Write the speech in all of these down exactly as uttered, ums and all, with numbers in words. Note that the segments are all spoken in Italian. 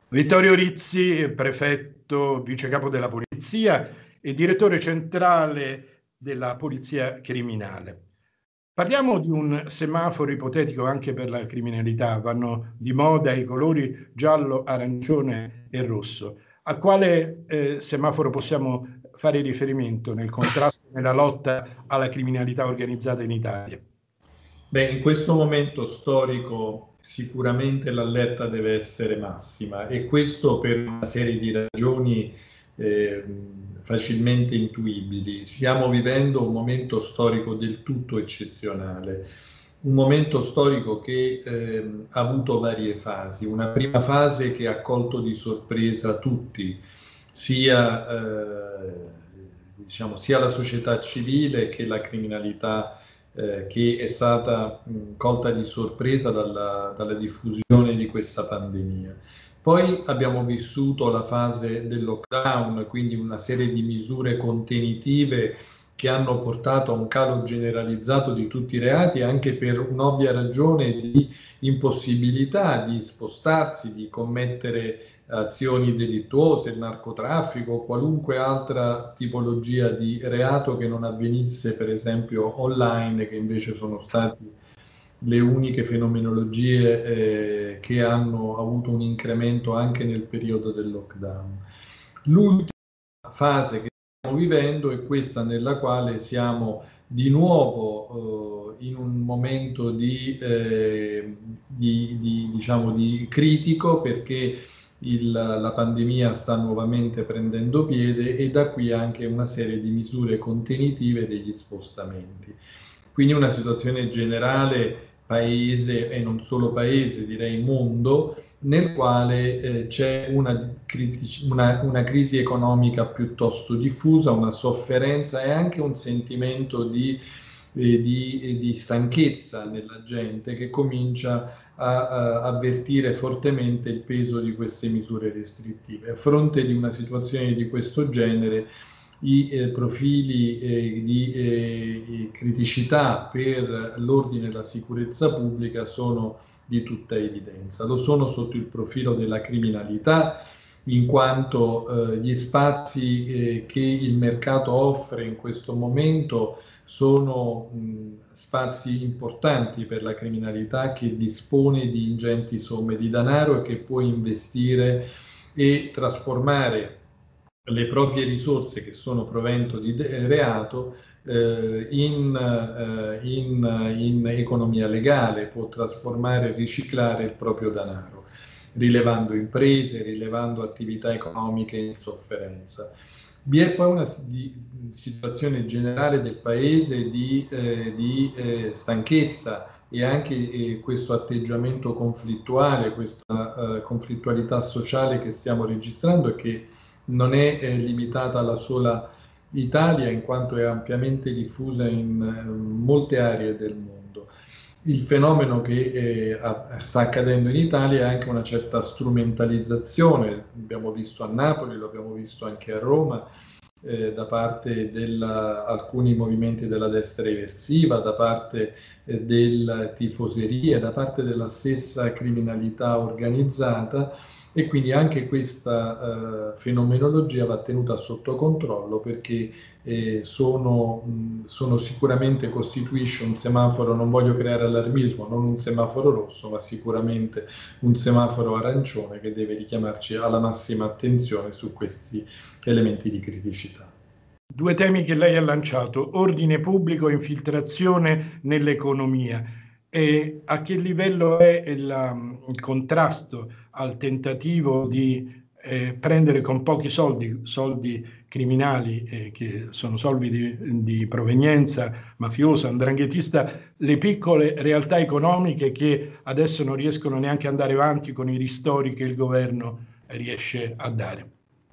Vittorio Rizzi, prefetto, vice capo della polizia e direttore centrale della polizia criminale. Parliamo di un semaforo ipotetico anche per la criminalità. Vanno di moda i colori giallo, arancione e rosso. A quale eh, semaforo possiamo fare riferimento nel contrasto e nella lotta alla criminalità organizzata in Italia? Beh, in questo momento storico sicuramente l'allerta deve essere massima, e questo per una serie di ragioni eh, facilmente intuibili. Stiamo vivendo un momento storico del tutto eccezionale, un momento storico che eh, ha avuto varie fasi. Una prima fase che ha colto di sorpresa tutti, sia, eh, diciamo, sia la società civile che la criminalità, eh, che è stata mh, colta di sorpresa dalla, dalla diffusione di questa pandemia. Poi abbiamo vissuto la fase del lockdown, quindi una serie di misure contenitive che hanno portato a un calo generalizzato di tutti i reati, anche per un'ovvia ragione di impossibilità di spostarsi, di commettere azioni delittuose, il narcotraffico o qualunque altra tipologia di reato che non avvenisse per esempio online, che invece sono stati le uniche fenomenologie eh, che hanno avuto un incremento anche nel periodo del lockdown. L'ultima fase che stiamo vivendo è questa nella quale siamo di nuovo eh, in un momento di, eh, di, di, diciamo, di critico, perché il, la pandemia sta nuovamente prendendo piede, e da qui anche una serie di misure contenitive degli spostamenti. Quindi una situazione generale paese, e non solo paese, direi mondo, nel quale eh, c'è una, una, una crisi economica piuttosto diffusa, una sofferenza e anche un sentimento di, eh, di, di stanchezza nella gente, che comincia a, a avvertire fortemente il peso di queste misure restrittive. A fronte di una situazione di questo genere, i eh, profili eh, di eh, criticità per l'ordine e la sicurezza pubblica sono di tutta evidenza. Lo sono sotto il profilo della criminalità, in quanto eh, gli spazi eh, che il mercato offre in questo momento sono mh, spazi importanti per la criminalità, che dispone di ingenti somme di denaro e che può investire e trasformare le proprie risorse, che sono provento di reato, eh, in, eh, in, in economia legale, può trasformare e riciclare il proprio denaro, rilevando imprese, rilevando attività economiche in sofferenza. Vi è poi una di, situazione generale del paese di, eh, di eh, stanchezza, e anche eh, questo atteggiamento conflittuale, questa eh, conflittualità sociale che stiamo registrando, e che non è eh, limitata alla sola Italia, in quanto è ampiamente diffusa in eh, molte aree del mondo. Il fenomeno che eh, sta accadendo in Italia è anche una certa strumentalizzazione, l'abbiamo visto a Napoli, lo abbiamo visto anche a Roma, eh, da parte di alcuni movimenti della destra eversiva, da parte eh, delle tifoserie, da parte della stessa criminalità organizzata, e quindi anche questa eh, fenomenologia va tenuta sotto controllo, perché eh, sono, mh, sono sicuramente costituisce un semaforo, non voglio creare allarmismo, non un semaforo rosso, ma sicuramente un semaforo arancione, che deve richiamarci alla massima attenzione su questi elementi di criticità. Due temi che lei ha lanciato: ordine pubblico e infiltrazione nell'economia. E a che livello è il, il contrasto al tentativo di eh, prendere con pochi soldi, soldi criminali, eh, che sono soldi di, di provenienza mafiosa, andranghetista, le piccole realtà economiche che adesso non riescono neanche ad andare avanti con i ristori che il governo riesce a dare?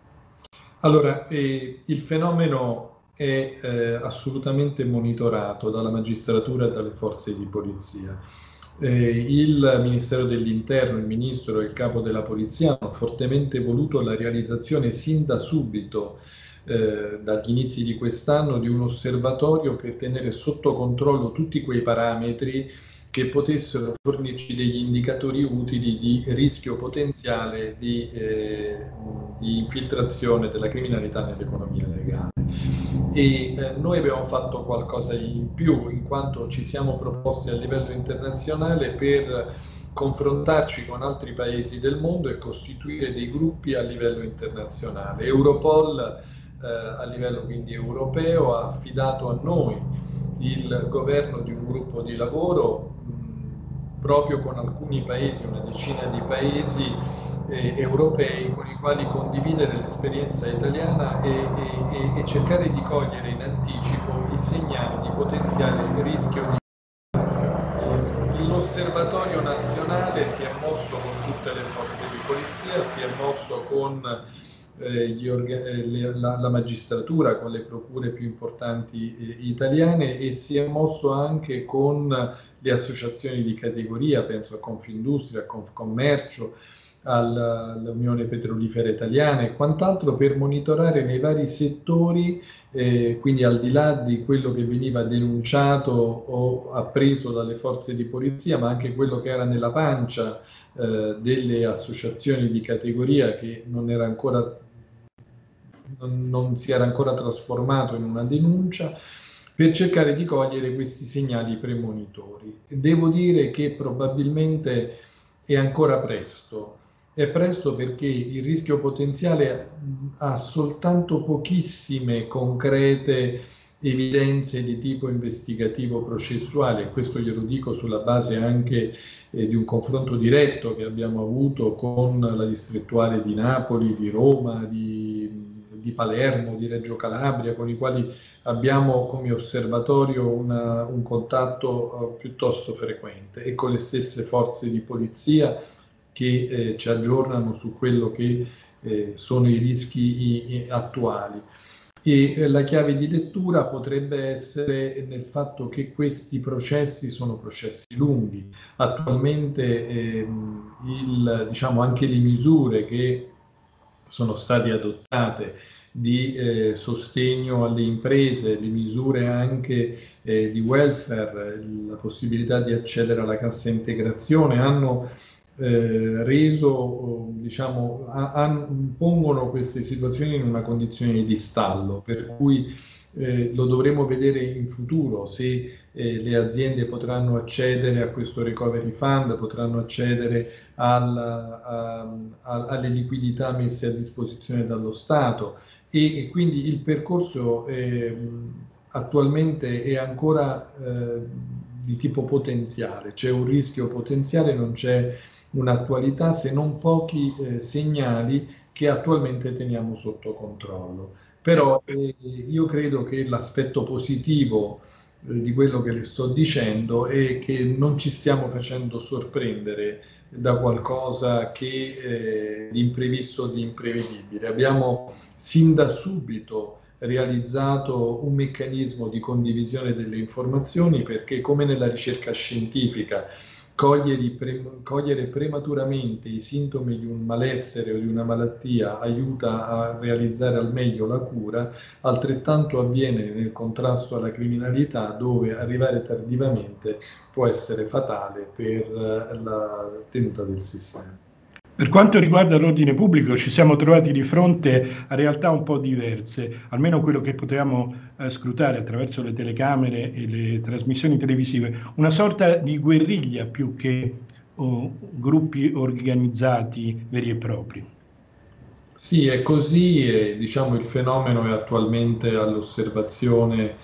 Allora, eh, il fenomeno è eh, assolutamente monitorato dalla magistratura e dalle forze di polizia. Eh, il Ministero dell'Interno, il Ministro e il Capo della Polizia hanno fortemente voluto la realizzazione sin da subito, eh, dagli inizi di quest'anno, di un osservatorio per tenere sotto controllo tutti quei parametri che potessero fornirci degli indicatori utili di rischio potenziale di, eh, di infiltrazione della criminalità nell'economia legale. E eh, noi abbiamo fatto qualcosa in più, in quanto ci siamo proposti a livello internazionale per confrontarci con altri paesi del mondo e costituire dei gruppi a livello internazionale. Europol eh, a livello quindi europeo ha affidato a noi il governo di un gruppo di lavoro mh, proprio con alcuni paesi, una decina di paesi eh, europei con i quali condividere l'esperienza italiana e, e, e cercare di cogliere in anticipo i segnali di potenziale rischio di infiltrazione. L'osservatorio nazionale si è mosso con tutte le forze di polizia, si è mosso con eh, gli eh, le, la, la magistratura, con le procure più importanti eh, italiane, e si è mosso anche con le associazioni di categoria, penso a Confindustria, a Confcommercio, all'Unione Petrolifera Italiana e quant'altro, per monitorare nei vari settori, eh, quindi al di là di quello che veniva denunciato o appreso dalle forze di polizia, ma anche quello che era nella pancia eh, delle associazioni di categoria, che non era ancora non, non si era ancora trasformato in una denuncia, per cercare di cogliere questi segnali premonitori. Devo dire che probabilmente è ancora presto. È presto perché il rischio potenziale ha soltanto pochissime concrete evidenze di tipo investigativo processuale, e questo glielo dico sulla base anche eh, di un confronto diretto che abbiamo avuto con la distrettuale di Napoli, di Roma, di, di Palermo, di Reggio Calabria, con i quali abbiamo come osservatorio una, un contatto uh, piuttosto frequente, e con le stesse forze di polizia che eh, ci aggiornano su quello che eh, sono i rischi i, i attuali. E eh, la chiave di lettura potrebbe essere nel fatto che questi processi sono processi lunghi. Attualmente ehm, il, diciamo, anche le misure che sono state adottate di eh, sostegno alle imprese, le misure anche eh, di welfare, la possibilità di accedere alla cassa integrazione, hanno eh, reso, diciamo, a, a, pongono queste situazioni in una condizione di stallo, per cui eh, lo dovremo vedere in futuro se eh, le aziende potranno accedere a questo recovery fund, potranno accedere alla, a, a, alle liquidità messe a disposizione dallo Stato, e, e quindi il percorso eh, attualmente è ancora eh, di tipo potenziale, c'è un rischio potenziale, non c'è un'attualità, se non pochi eh, segnali che attualmente teniamo sotto controllo. Però eh, io credo che l'aspetto positivo eh, di quello che le sto dicendo è che non ci stiamo facendo sorprendere da qualcosa che eh, di imprevisto, di imprevedibile. Abbiamo sin da subito realizzato un meccanismo di condivisione delle informazioni, perché come nella ricerca scientifica Cogliere, pre, cogliere prematuramente i sintomi di un malessere o di una malattia aiuta a realizzare al meglio la cura, altrettanto avviene nel contrasto alla criminalità, dove arrivare tardivamente può essere fatale per la tenuta del sistema. Per quanto riguarda l'ordine pubblico, ci siamo trovati di fronte a realtà un po' diverse, almeno quello che potevamo eh, scrutare attraverso le telecamere e le trasmissioni televisive, una sorta di guerriglia più che oh, gruppi organizzati veri e propri. Sì, è così, e diciamo il fenomeno è attualmente all'osservazione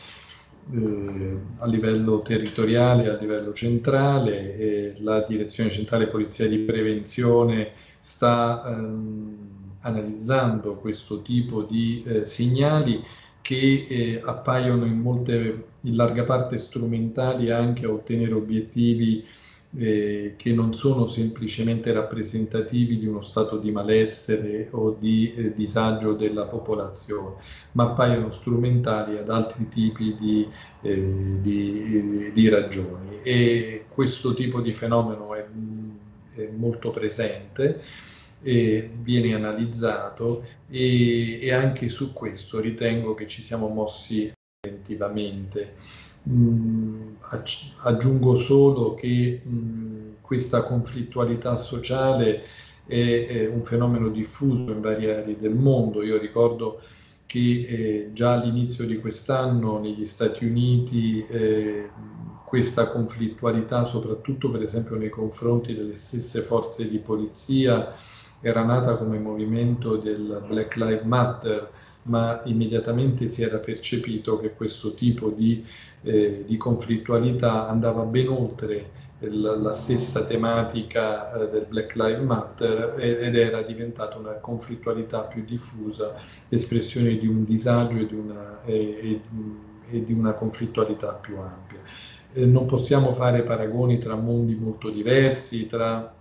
eh, a livello territoriale, a livello centrale, e la Direzione Centrale Polizia di Prevenzione sta ehm, analizzando questo tipo di eh, segnali che eh, appaiono in molte, in larga parte strumentali anche a ottenere obiettivi eh, che non sono semplicemente rappresentativi di uno stato di malessere o di eh, disagio della popolazione, ma appaiono strumentali ad altri tipi di, eh, di, di ragioni. E questo tipo di fenomeno è, è molto presente e viene analizzato, e, e anche su questo ritengo che ci siamo mossi preventivamente. Mh, aggiungo solo che mh, questa conflittualità sociale è, è un fenomeno diffuso in varie aree del mondo. Io ricordo che eh, già all'inizio di quest'anno negli Stati Uniti eh, questa conflittualità, soprattutto per esempio nei confronti delle stesse forze di polizia, era nata come movimento del Black Lives Matter, ma immediatamente si era percepito che questo tipo di, eh, di conflittualità andava ben oltre la, la stessa tematica eh, del Black Lives Matter ed era diventata una conflittualità più diffusa, espressione di un disagio e di una, e, e, e di una conflittualità più ampia. Eh, non possiamo fare paragoni tra mondi molto diversi, tra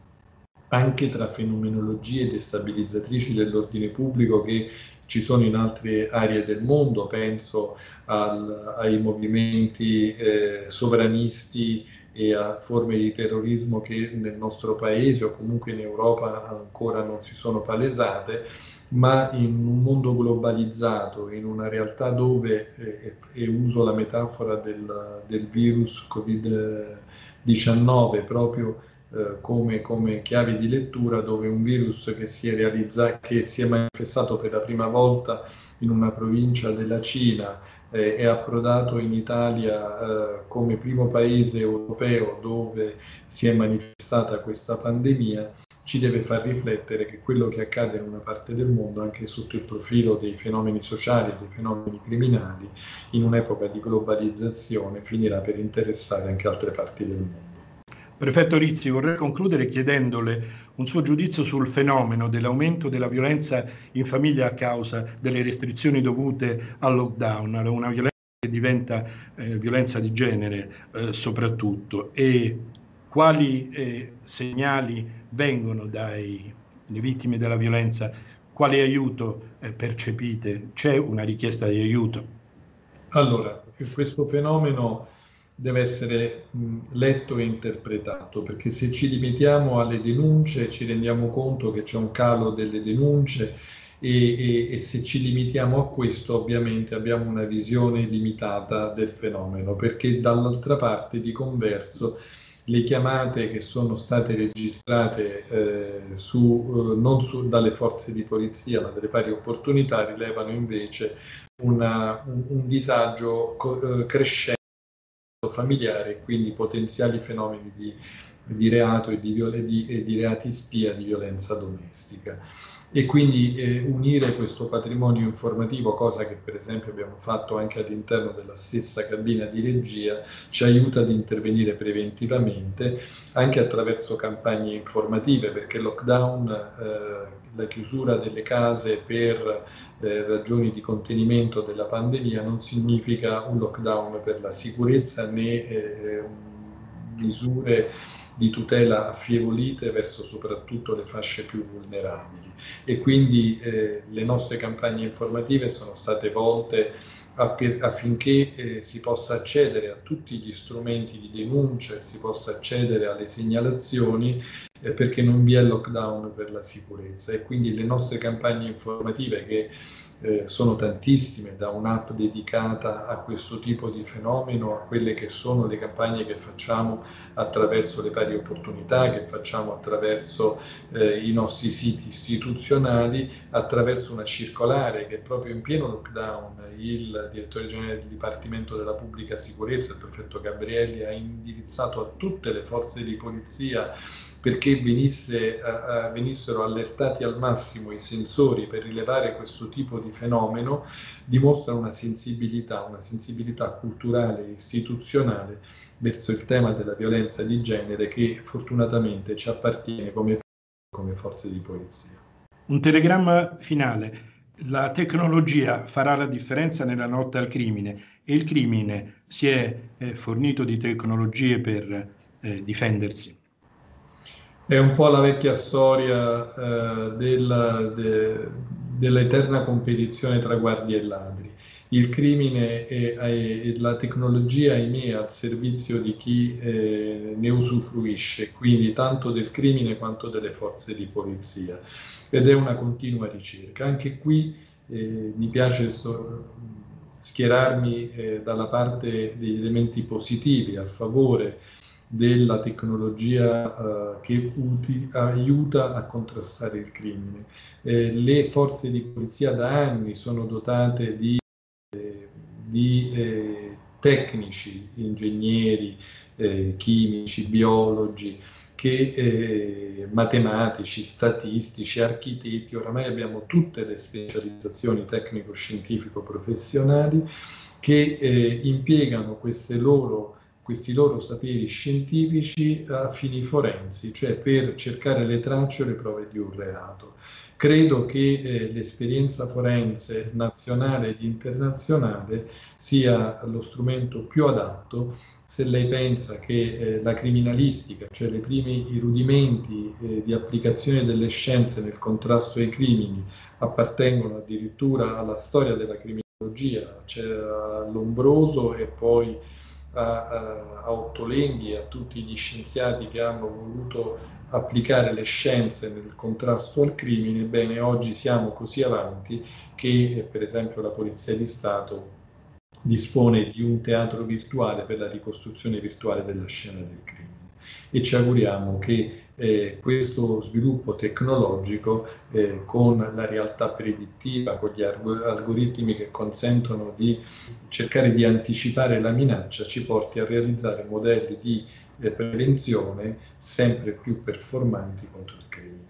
anche tra fenomenologie destabilizzatrici dell'ordine pubblico che ci sono in altre aree del mondo, penso al, ai movimenti eh, sovranisti e a forme di terrorismo che nel nostro paese o comunque in Europa ancora non si sono palesate, ma in un mondo globalizzato, in una realtà dove, eh, e uso la metafora del, del virus Covid diciannove proprio eh, come, come chiave di lettura, dove un virus che si è realizzato, che si è manifestato per la prima volta in una provincia della Cina, eh, è approdato in Italia eh, come primo paese europeo dove si è manifestata questa pandemia, ci deve far riflettere che quello che accade in una parte del mondo, anche sotto il profilo dei fenomeni sociali e dei fenomeni criminali, in un'epoca di globalizzazione finirà per interessare anche altre parti del mondo. Prefetto Rizzi, vorrei concludere chiedendole un suo giudizio sul fenomeno dell'aumento della violenza in famiglia a causa delle restrizioni dovute al lockdown, una violenza che diventa eh, violenza di genere eh, soprattutto, e quali eh, segnali vengono dalle vittime della violenza, quale aiuto eh, percepite? C'è una richiesta di aiuto? Allora, questo fenomeno deve essere mh, letto e interpretato, perché se ci limitiamo alle denunce ci rendiamo conto che c'è un calo delle denunce e, e, e se ci limitiamo a questo ovviamente abbiamo una visione limitata del fenomeno, perché dall'altra parte di converso le chiamate che sono state registrate eh, su, eh, non su, dalle forze di polizia ma dalle pari opportunità rilevano invece una, un, un disagio co- eh, crescente familiare, quindi potenziali fenomeni di, di reato e di, viol- di, e di reati spia di violenza domestica. E quindi eh, unire questo patrimonio informativo, cosa che per esempio abbiamo fatto anche all'interno della stessa cabina di regia, ci aiuta ad intervenire preventivamente anche attraverso campagne informative, perché il lockdown, eh, la chiusura delle case per eh, ragioni di contenimento della pandemia non significa un lockdown per la sicurezza né eh, misure di tutela affievolite verso soprattutto le fasce più vulnerabili. E quindi eh, le nostre campagne informative sono state volte affinché eh, si possa accedere a tutti gli strumenti di denuncia e si possa accedere alle segnalazioni eh, perché non vi è lockdown per la sicurezza. E quindi le nostre campagne informative, che eh, sono tantissime, da un'app dedicata a questo tipo di fenomeno a quelle che sono le campagne che facciamo attraverso le pari opportunità, che facciamo attraverso eh, i nostri siti istituzionali, attraverso una circolare che proprio in pieno lockdown il direttore generale del Dipartimento della Pubblica Sicurezza, il prefetto Gabrielli, ha indirizzato a tutte le forze di polizia perché venisse, uh, venissero allertati al massimo i sensori per rilevare questo tipo di fenomeno, dimostra una sensibilità, una sensibilità culturale e istituzionale verso il tema della violenza di genere che fortunatamente ci appartiene come, come forze di polizia. Un telegramma finale. La tecnologia farà la differenza nella lotta al crimine e il crimine si è eh, fornito di tecnologie per eh, difendersi. È un po' la vecchia storia eh, del, de, dell'eterna competizione tra guardie e ladri. Il crimine e, e la tecnologia, ahimè, è al servizio di chi eh, ne usufruisce, quindi tanto del crimine quanto delle forze di polizia. Ed è una continua ricerca. Anche qui eh, mi piace so, schierarmi eh, dalla parte degli elementi positivi a favore della tecnologia eh, che uti, aiuta a contrastare il crimine. Eh, le forze di polizia da anni sono dotate di, eh, di eh, tecnici, ingegneri, eh, chimici, biologi, che eh, matematici, statistici, architetti. Oramai abbiamo tutte le specializzazioni tecnico-scientifico-professionali che eh, impiegano queste loro, questi loro saperi scientifici a fini forensi, cioè per cercare le tracce o le prove di un reato. Credo che eh, l'esperienza forense nazionale ed internazionale sia lo strumento più adatto se lei pensa che eh, la criminalistica, cioè i primi i rudimenti eh, di applicazione delle scienze nel contrasto ai crimini, appartengono addirittura alla storia della criminologia, cioè a Lombroso e poi a, a, a Ottolenghi e a tutti gli scienziati che hanno voluto applicare le scienze nel contrasto al crimine. Bene, oggi siamo così avanti che eh, per esempio la Polizia di Stato dispone di un teatro virtuale per la ricostruzione virtuale della scena del crimine, e ci auguriamo che eh, questo sviluppo tecnologico eh, con la realtà predittiva, con gli algoritmi che consentono di cercare di anticipare la minaccia, ci porti a realizzare modelli di eh, prevenzione sempre più performanti contro il crimine.